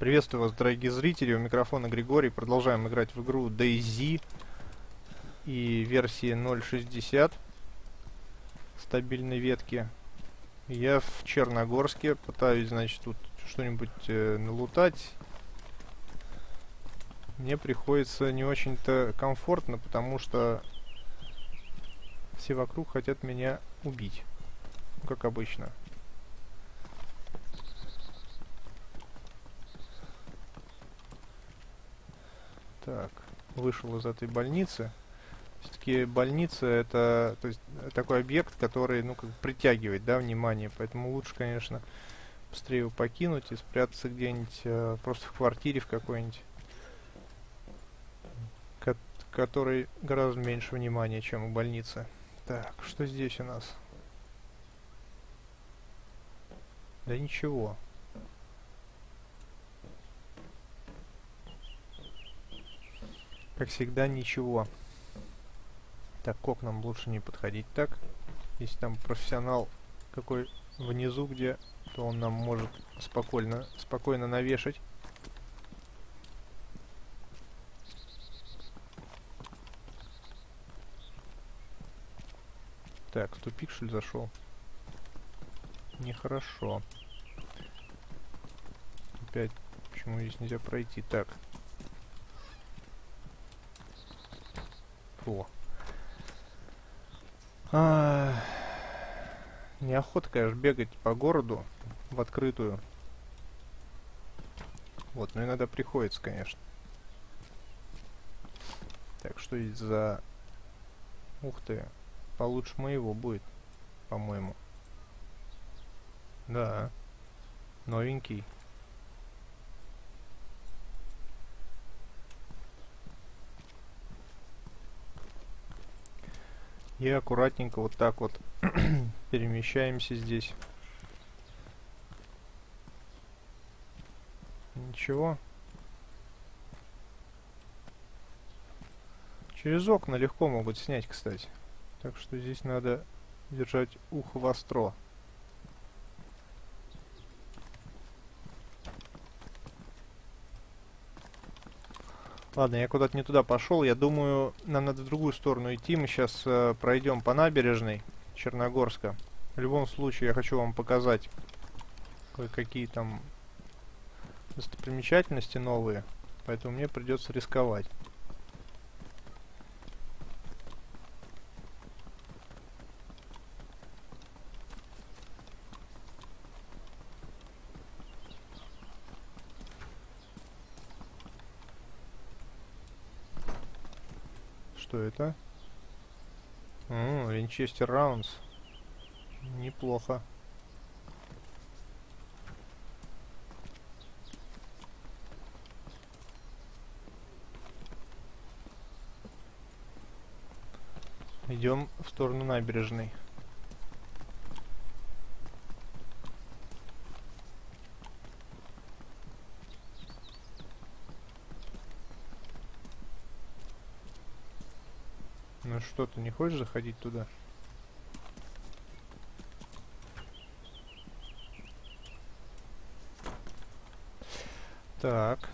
Приветствую вас, дорогие зрители, у микрофона Григорий. Продолжаем играть в игру DayZ и версии 0.60 стабильной ветки. Я в Черногорске, пытаюсь, значит, тут что-нибудь налутать. Мне приходится не очень-то комфортно, потому что все вокруг хотят меня убить, ну, как обычно. Так, вышел из этой больницы. Все-таки больница это, то есть, такой объект, который, ну, как бы притягивает, да, внимание. Поэтому лучше, конечно, быстрее его покинуть и спрятаться где-нибудь, просто в квартире в какой-нибудь, которой гораздо меньше внимания, чем у больницы. Так, что здесь у нас? Да ничего. Как всегда, ничего. Так, к окнам лучше не подходить так. Если там профессионал какой внизу где, то он нам может спокойно навешать. Так, в тупик, что ли, зашел? Нехорошо. Опять, почему здесь нельзя пройти? Так. Фу. Неохота, конечно, бегать по городу в открытую. Вот, но иногда приходится, конечно. Так, что здесь за... Ух ты. Получше моего будет, по-моему. Да. Новенький. И аккуратненько вот так вот перемещаемся здесь. Ничего. Через окна легко могут снять, кстати. Так что здесь надо держать ухо востро. Ладно, я куда-то не туда пошел. Я думаю, нам надо в другую сторону идти. Мы сейчас пройдем по набережной Черногорска. В любом случае, я хочу вам показать кое-какие там достопримечательности новые. Поэтому мне придется рисковать. Что это? Винчестер Раунс. Неплохо. Идем в сторону набережной. Ну что, ты не хочешь заходить туда? Так.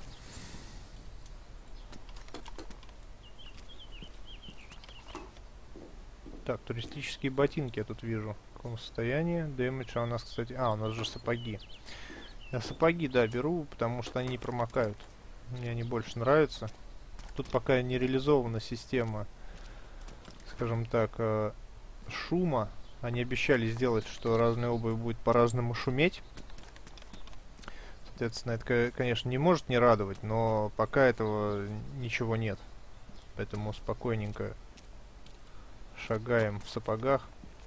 Так, туристические ботинки я тут вижу. В каком состоянии? Дэмэдж, а у нас, кстати... у нас же сапоги. Я сапоги, да, беру, потому что они не промокают. Мне они больше нравятся. Тут пока не реализована система, скажем так, шума. Они обещали сделать, что разная обувь будет по-разному шуметь. Соответственно, это, конечно, не может не радовать, но пока этого ничего нет. Поэтому спокойненько шагаем в сапогах.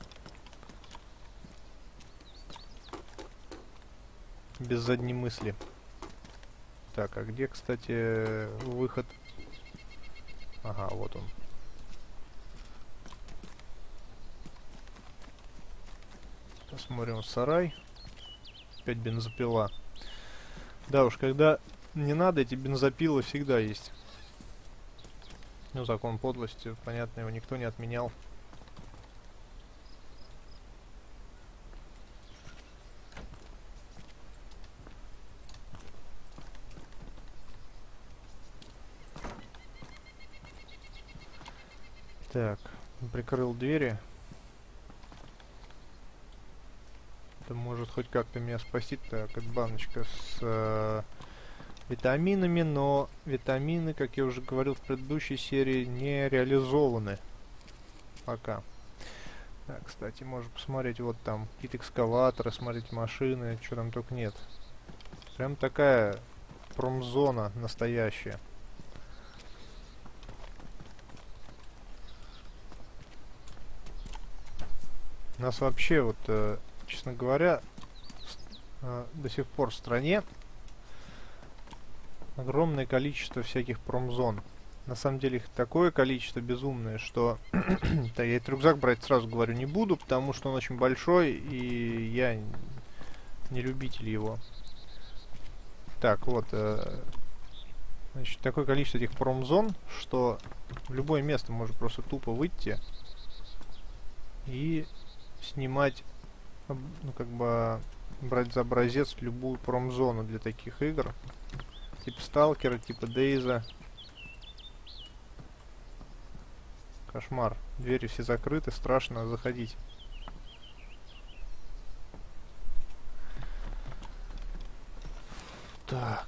Без задней мысли. Так, а где, кстати, выход? Ага, вот он. Посмотрим сарай. Опять бензопила. Да уж, когда не надо, эти бензопилы всегда есть. Ну, закон подлости, понятно, его никто не отменял. Так, прикрыл двери. Это может хоть как-то меня спасти. Так, это баночка с витаминами, но витамины, как я уже говорил в предыдущей серии, не реализованы пока. Так, кстати, можно посмотреть, вот там какие-то экскаваторы, смотреть машины, что там только нет. Прям такая промзона настоящая. У нас вообще, вот, честно говоря, до сих пор в стране огромное количество всяких промзон. На самом деле их такое количество безумное, что да, я этот рюкзак брать сразу говорю не буду, потому что он очень большой, и я не любитель его. Так, вот, значит, такое количество этих промзон, что в любое место можно просто тупо выйти и снимать, ну, как бы, брать за образец любую промзону для таких игр. Типа Сталкера, типа Дейза. Кошмар. Двери все закрыты, страшно заходить. Так.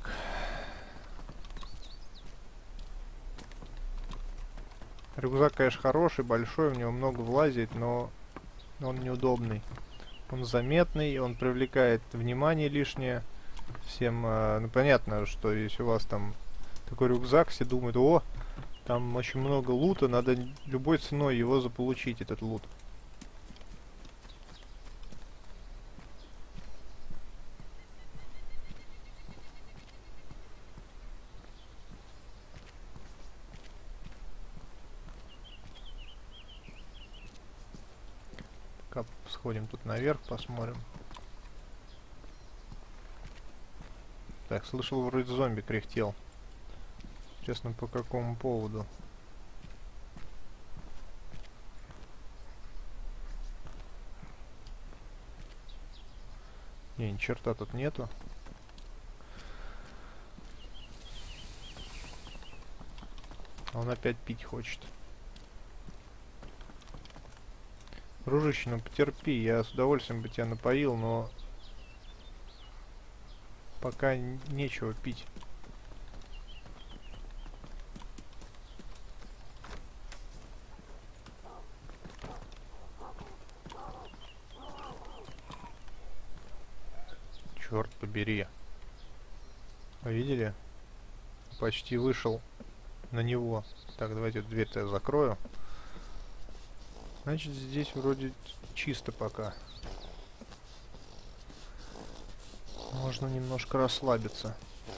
Рюкзак, конечно, хороший, большой, в него много влазит, но он неудобный. Он заметный, он привлекает внимание лишнее. Всем, ну, понятно, что если у вас там такой рюкзак, все думают: о, там очень много лута, надо любой ценой его заполучить, этот лут. Пока сходим тут наверх, посмотрим. Так, слышал, вроде зомби кряхтел. Честно, по какому поводу? Не, ни черта тут нету. Он опять пить хочет. Дружище, ну потерпи, я с удовольствием бы тебя напоил, но пока нечего пить. Черт побери. Вы видели? Почти вышел на него. Так, давайте дверь-то я закрою. Значит, здесь вроде чисто пока. Можно немножко расслабиться.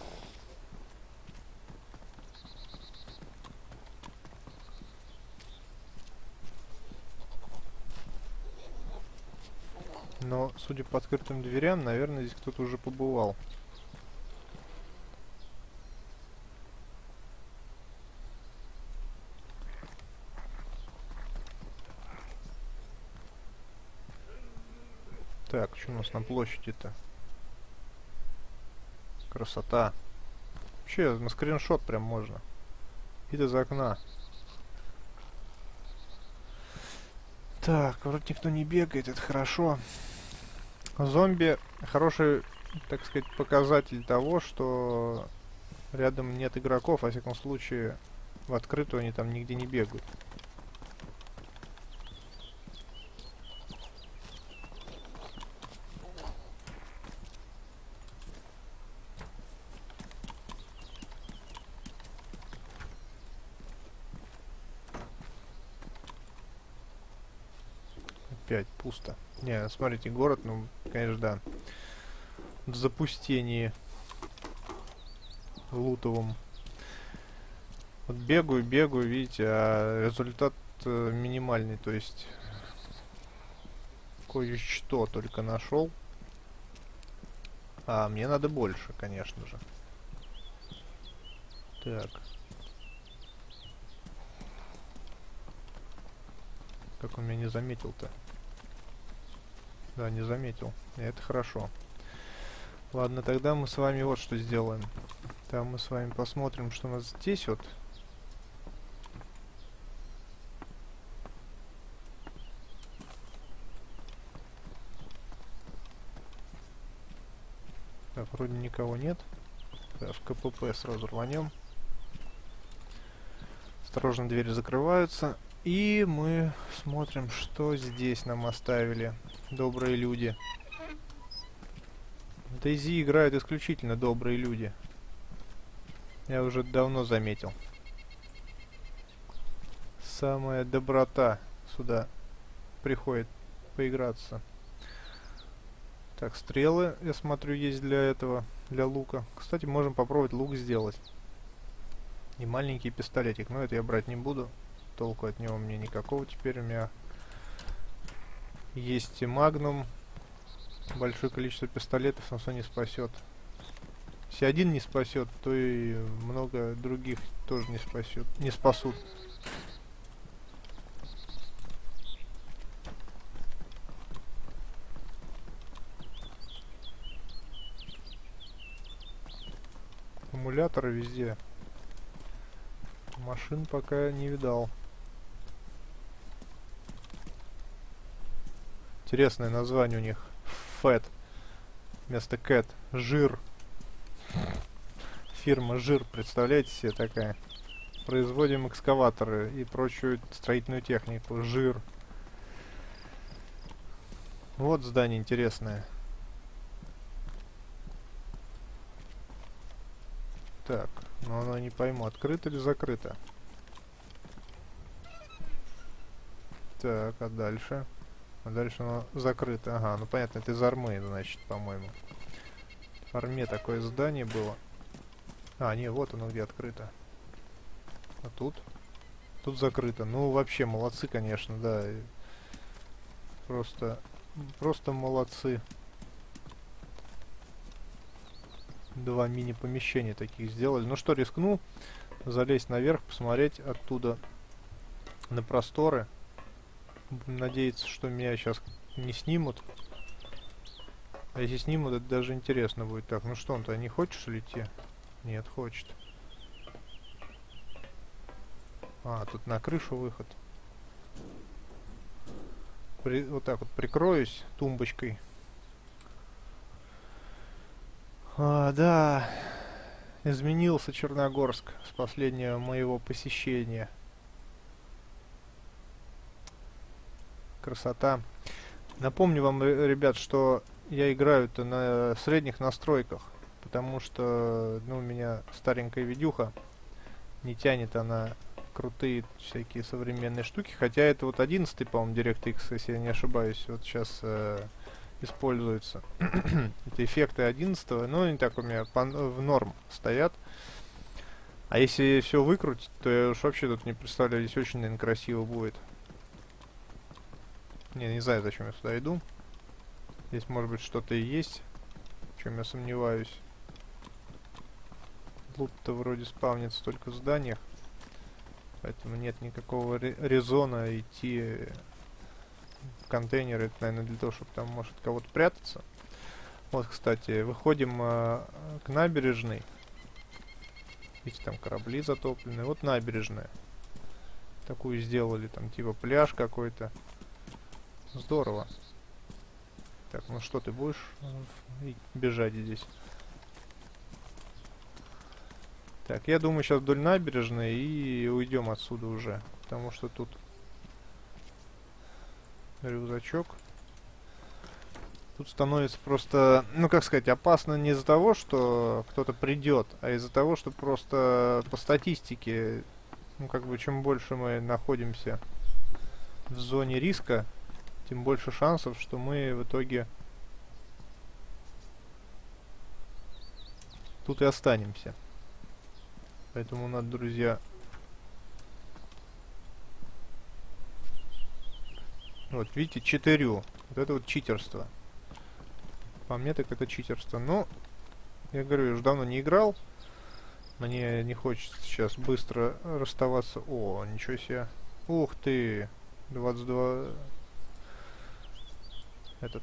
Но, судя по открытым дверям, наверное, здесь кто-то уже побывал. Так, что у нас на площади-то? Красота. Вообще, на скриншот прям можно. Вид из окна. Так, вроде никто не бегает, это хорошо. Зомби хороший, так сказать, показатель того, что рядом нет игроков, во всяком случае, в открытую они там нигде не бегают. Опять пусто. Не, смотрите, город, ну, конечно, да. В запустении лутовом. Вот бегаю, видите, а результат минимальный, то есть кое-что только нашел. А мне надо больше, конечно же. Так. Как он меня не заметил-то? Да, не заметил. И это хорошо. Ладно, тогда мы с вами вот что сделаем. Там мы с вами посмотрим, что у нас здесь вот. вроде никого нет. Да, в КПП сразу рванем. Осторожно, двери закрываются. И мы смотрим, что здесь нам оставили добрые люди. В DayZ играют исключительно добрые люди. Я уже давно заметил. Самая доброта сюда приходит поиграться. Так, стрелы, я смотрю, есть для этого, для лука. Кстати, можем попробовать лук сделать. И маленький пистолетик, но это я брать не буду. Толку от него мне никакого теперь. У меня есть и магнум. Большое количество пистолетов нас не спасет. Если один не спасет, то и много других тоже не спасет, не спасут. Аккумуляторы везде. Машин пока не видал. Интересное название у них. Fat. Вместо Cat. Жир. Фирма Жир, представляете себе, такая. Производим экскаваторы и прочую строительную технику. Жир. Вот здание интересное. Так, но оно не пойму, открыто или закрыто. Так, а дальше? А дальше оно закрыто. Ага, ну понятно, это из армы, значит, по-моему. В арме такое здание было. А, не, вот оно где открыто. А тут? Тут закрыто. Ну, вообще, молодцы, конечно, да. Просто молодцы. Два мини-помещения таких сделали. Ну что, рискну залезть наверх, посмотреть оттуда на просторы. Будем надеяться, что меня сейчас не снимут. А если снимут, это даже интересно будет. Так, ну что, он-то не хочешь идти? Нет, хочет. А, тут на крышу выход. Вот так вот прикроюсь тумбочкой. Да, изменился Черногорск с последнего моего посещения. Красота. Напомню вам, ребят, что я играю-то на средних настройках, потому что, ну, у меня старенькая видюха, не тянет она крутые всякие современные штуки, хотя это вот 11-й, по-моему, DirectX, если я не ошибаюсь, вот сейчас используется. Это эффекты 11-го, но они так у меня в норм стоят. А если все выкрутить, то я уж вообще тут не представляю, здесь очень, наверное, красиво будет. Не знаю, зачем я сюда иду. Здесь, может быть, что-то и есть, в чем я сомневаюсь. Лут-то вроде спавнится только в зданиях, поэтому нет никакого резона идти в контейнеры. Это, наверное, для того, чтобы там, может, кого-то прятаться. Вот, кстати, выходим к набережной. Видите, там корабли затоплены. Вот набережная. Такую сделали, там типа пляж какой-то. Здорово. Так, ну что, ты будешь бежать здесь? Так, я думаю, сейчас вдоль набережной и уйдем отсюда уже. Потому что тут рюкзачок. Тут становится просто, ну как сказать, опасно не из-за того, что кто-то придет, а из-за того, что просто по статистике, ну как бы чем больше мы находимся в зоне риска, тем больше шансов, что мы в итоге тут и останемся. Поэтому надо, друзья, вот видите, 4. Вот это вот читерство. По мне так это читерство. Но, я говорю, я уже давно не играл. Мне не хочется сейчас быстро расставаться. О, ничего себе. Ух ты. 22. Этот.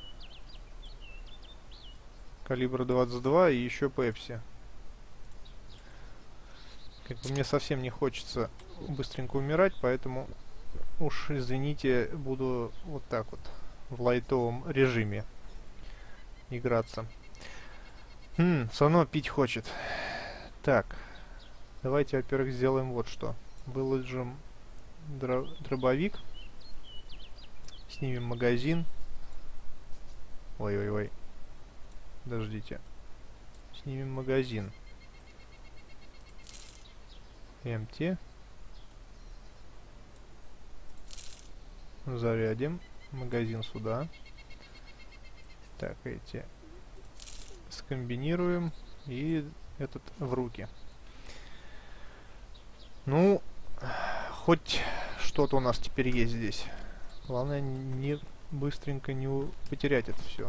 Калибр 22 и еще Пепси. Как бы мне совсем не хочется быстренько умирать, поэтому уж извините, буду вот так вот в лайтовом режиме играться. Все равно пить хочет. Так, давайте, во-первых, сделаем вот что. Выложим дробовик. Снимем магазин. Ой-ой-ой. Подождите. Снимем магазин. Empty. Зарядим. Магазин сюда. Так, эти скомбинируем. И этот в руки. Ну, хоть что-то у нас теперь есть здесь. Главное, не быстренько не потерять это все.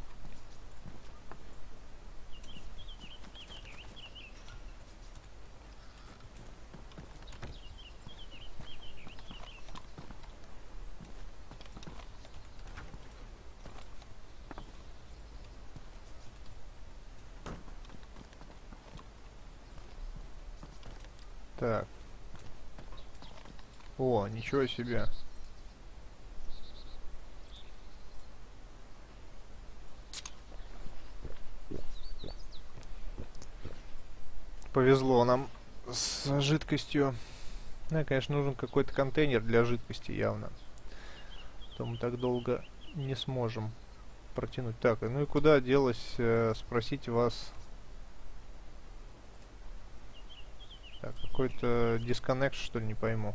Так. О, ничего себе. Повезло нам с жидкостью. Да, конечно, нужен какой-то контейнер для жидкости явно. То мы так долго не сможем протянуть. Так, ну и куда делось спросить вас? Так, какой-то дисконнект, что ли, не пойму.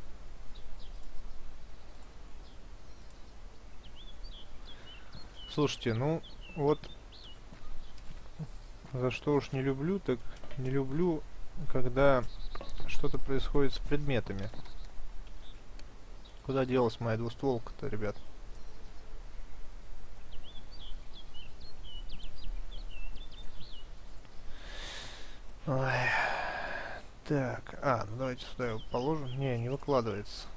Слушайте, ну вот за что уж не люблю, так не люблю, когда что-то происходит с предметами. Куда делась моя двустволка-то, ребят? Ой. Так, ну давайте сюда его положим. Не выкладывается.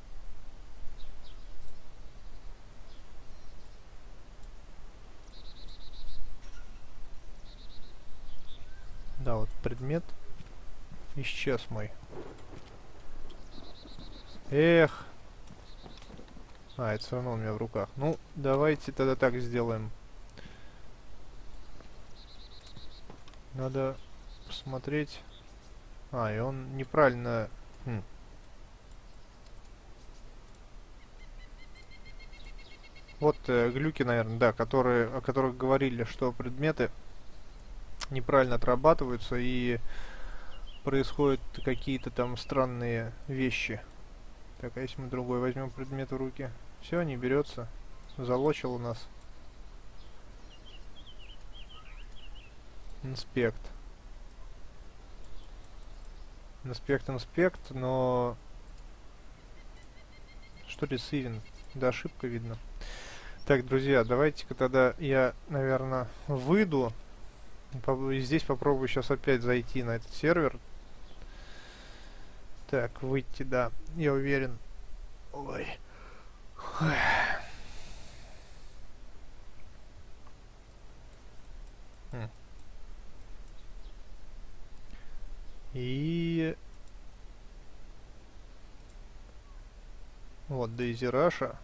Да, вот предмет исчез мой. Эх. Это все равно у меня в руках. Ну, давайте тогда так сделаем. Надо посмотреть. И он неправильно... Вот глюки, наверное, да, о которых говорили, что предметы неправильно отрабатываются и происходят какие-то там странные вещи. Так, а если мы другой возьмем предмет в руки? Все, не берется. Залочил у нас. Инспект. Инспект, но... Что receiving? Да, ошибка видно. Так, друзья, давайте-ка тогда я, наверное, выйду. И здесь попробую сейчас опять зайти на этот сервер. Так, выйти, да, я уверен. Ой. И... Вот, Дейзи Раша.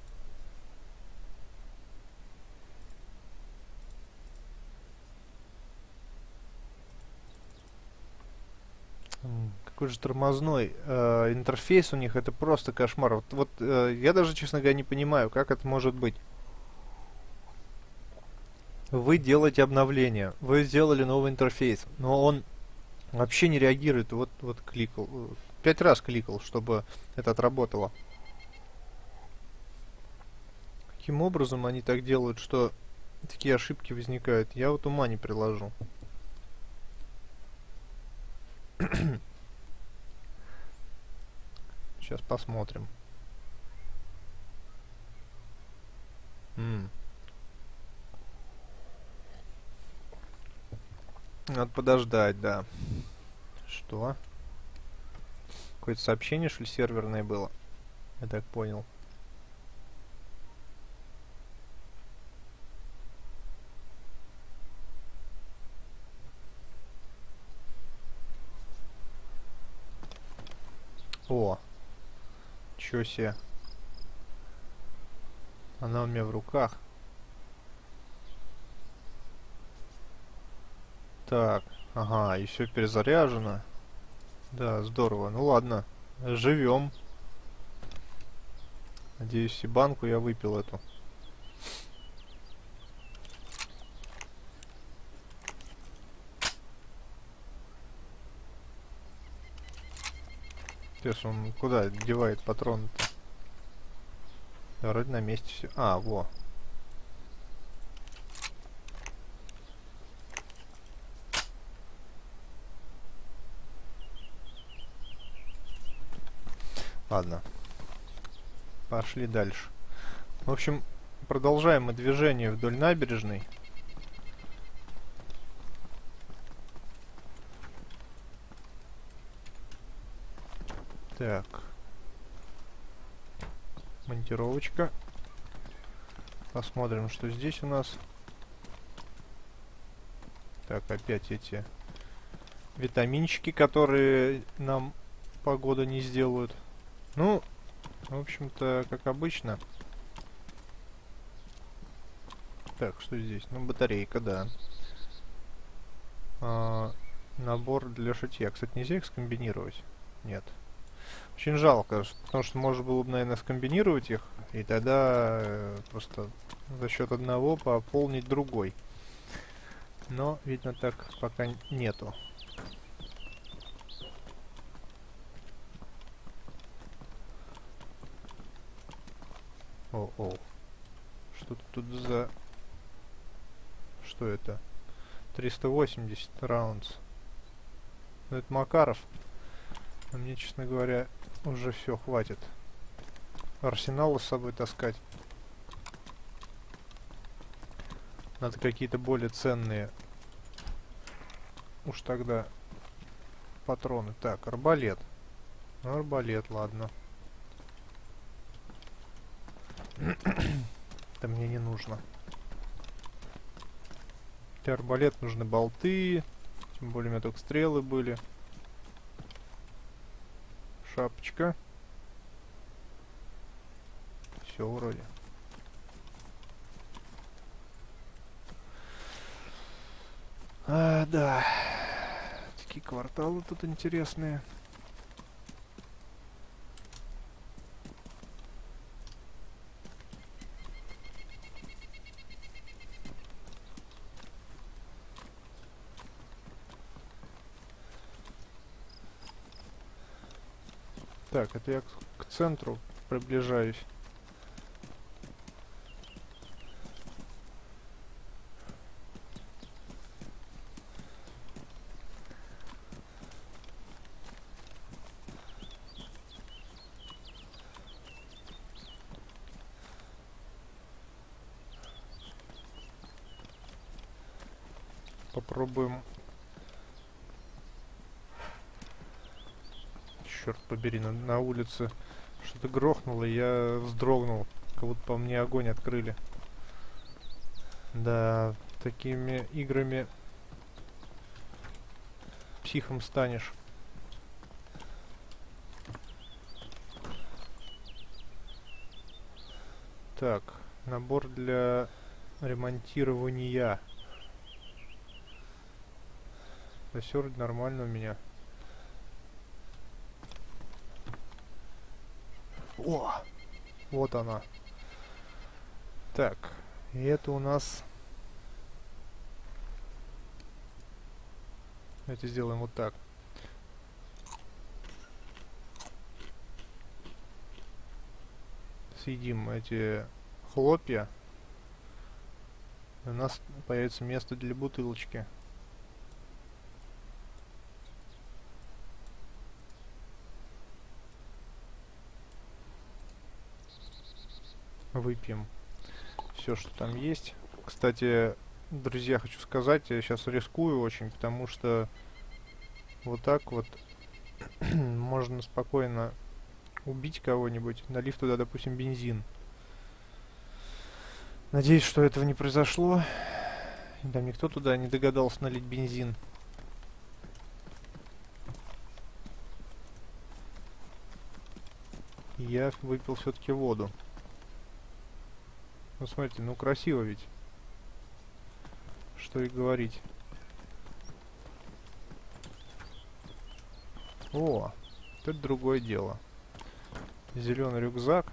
Какой же тормозной интерфейс у них, это просто кошмар. Я даже, честно говоря, не понимаю, как это может быть. Вы делаете обновление, вы сделали новый интерфейс, но он вообще не реагирует. Вот кликал, 5 раз кликал, чтобы это отработало. Каким образом они так делают, что такие ошибки возникают? Я вот ума не приложу. Сейчас посмотрим. Надо подождать, да. Что? Какое-то сообщение, что ли, серверное было? Я так понял. О! Чё себе. Она у меня в руках. Так, ага, и все перезаряжено. Да, здорово. Ну ладно, живем. Надеюсь, и банку я выпил эту. Сейчас он куда девает патроны-то? Да, вроде на месте все. А, во. Ладно. Пошли дальше. В общем, продолжаем мы движение вдоль набережной. Так. Монтировочка. Посмотрим, что здесь у нас. Так, опять эти витаминчики, которые нам погода не сделают. Ну, в общем-то, как обычно. Так, что здесь? Ну, батарейка, да. Набор для шитья. Кстати, нельзя их скомбинировать? Нет. Очень жалко, потому что можно было бы, наверное, скомбинировать их, и тогда просто за счет одного пополнить другой. Но, видно, так пока нету. О-о. Что тут за... Что это? 380 раундс. Ну, это Макаров. А мне, честно говоря, уже все, хватит. Арсеналы с собой таскать. Надо какие-то более ценные. Уж тогда патроны. Так, арбалет. Ну, арбалет, ладно. Это мне не нужно. Для арбалет нужны болты. Тем более у меня только стрелы были. Шапочка. Все вроде. Да. Такие кварталы тут интересные. Так, это я к центру приближаюсь. Попробуем. Черт побери, на улице что-то грохнуло, и я вздрогнул. Как будто по мне огонь открыли. Да, такими играми психом станешь. Так, набор для ремонтирования. Да все вроде нормально у меня. О! Вот она. Так, и это у нас... Давайте сделаем вот так. Съедим эти хлопья. У нас появится место для бутылочки. Выпьем все, что там есть. Кстати, друзья, хочу сказать, я сейчас рискую очень, потому что вот так вот можно спокойно убить кого-нибудь, налив туда, допустим, бензин. Надеюсь, что этого не произошло. Да, никто туда не догадался налить бензин. Я выпил все-таки воду. Ну, смотрите, ну красиво ведь. Что и говорить. О, это другое дело. Зеленый рюкзак.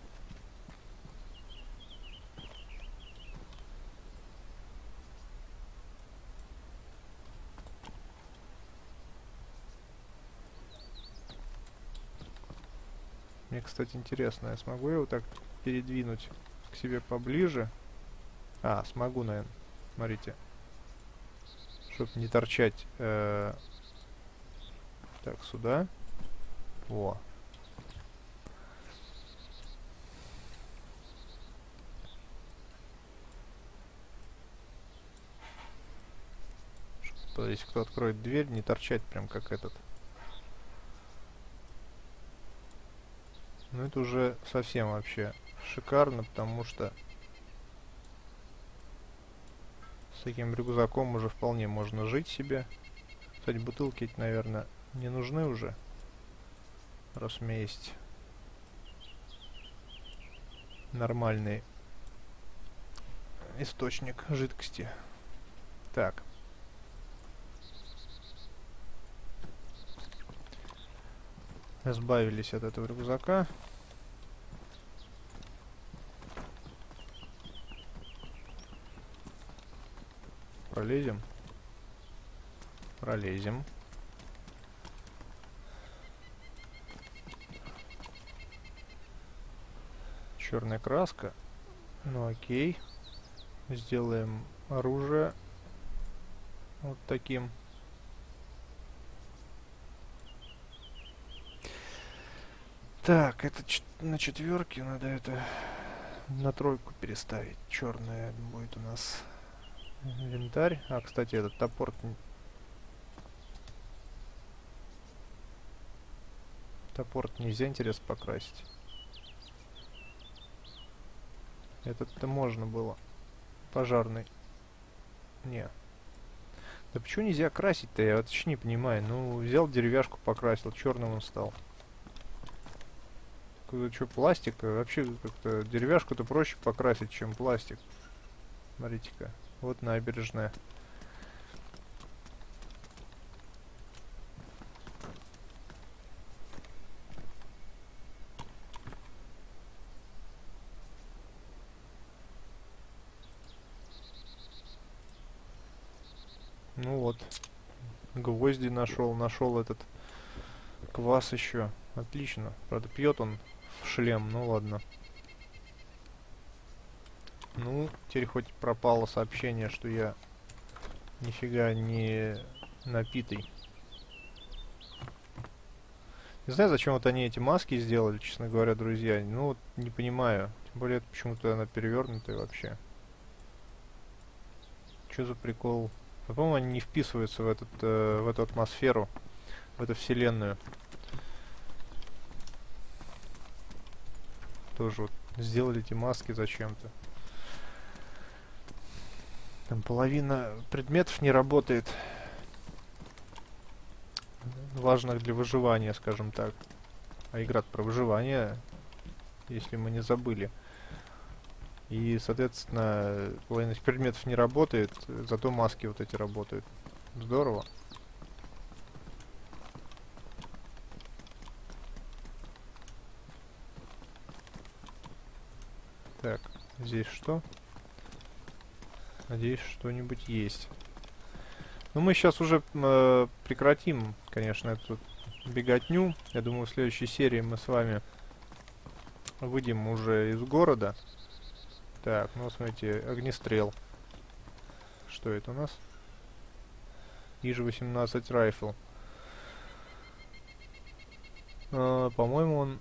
Мне, кстати, интересно, я смогу его так передвинуть к себе поближе? А, смогу, наверное. Смотрите. Чтобы не торчать. Так, сюда. О. Чтобы, если кто откроет дверь, не торчать прям как этот. Ну это уже совсем вообще шикарно, потому что с таким рюкзаком уже вполне можно жить себе. Кстати, бутылки эти, наверное, не нужны уже, раз у меня есть нормальный источник жидкости. Так. Избавились от этого рюкзака. Пролезем. Пролезем. Черная краска. Ну окей. Сделаем оружие вот таким. Так, это на четверке, надо это на тройку переставить. Черная будет у нас инвентарь. А, кстати, этот топор... Топор нельзя, интересно, покрасить. Этот-то можно было. Пожарный. Не. Да почему нельзя красить-то? Я вот еще не понимаю. Ну, взял деревяшку, покрасил, черным он стал. Что, пластик? Вообще как-то деревяшку-то проще покрасить, чем пластик. Смотрите-ка. Вот набережная. Ну вот. Гвозди нашел этот квас еще. Отлично. Правда, пьет он в шлем, ну ладно. Ну, теперь хоть пропало сообщение, что я нифига не напитый. Не знаю, зачем вот они эти маски сделали, честно говоря, друзья. Ну, вот не понимаю. Тем более, это почему-то она перевернутая вообще. Что за прикол? По-моему, они не вписываются в эту атмосферу, в эту вселенную. Тоже вот сделали эти маски зачем-то. Там половина предметов не работает. Важных для выживания, скажем так. А игра про выживание, если мы не забыли. И, соответственно, половина предметов не работает, зато маски вот эти работают. Здорово. Так, здесь что? Надеюсь, что-нибудь есть. Ну, мы сейчас уже прекратим, конечно, эту беготню. Я думаю, в следующей серии мы с вами выйдем уже из города. Так, ну, смотрите, огнестрел. Что это у нас? ИЖ-18 райфл. По-моему, он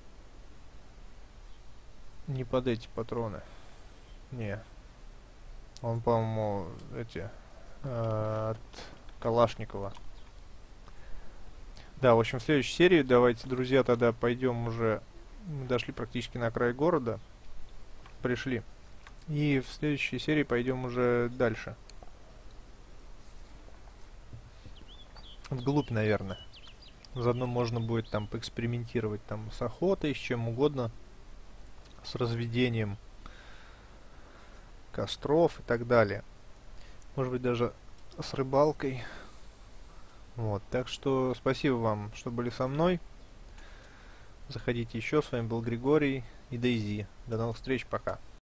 не под эти патроны. Не. Он, по-моему, эти... от Калашникова. Да, в общем, в следующей серии давайте, друзья, тогда пойдем уже... Мы дошли практически на край города. Пришли. И в следующей серии пойдем уже дальше. Вглубь, наверное. Заодно можно будет там поэкспериментировать там с охотой, с чем угодно. С разведением костров и так далее. Может быть, даже с рыбалкой. Вот, так что спасибо вам, что были со мной. Заходите еще, с вами был Григорий и Дейзи. До новых встреч, пока.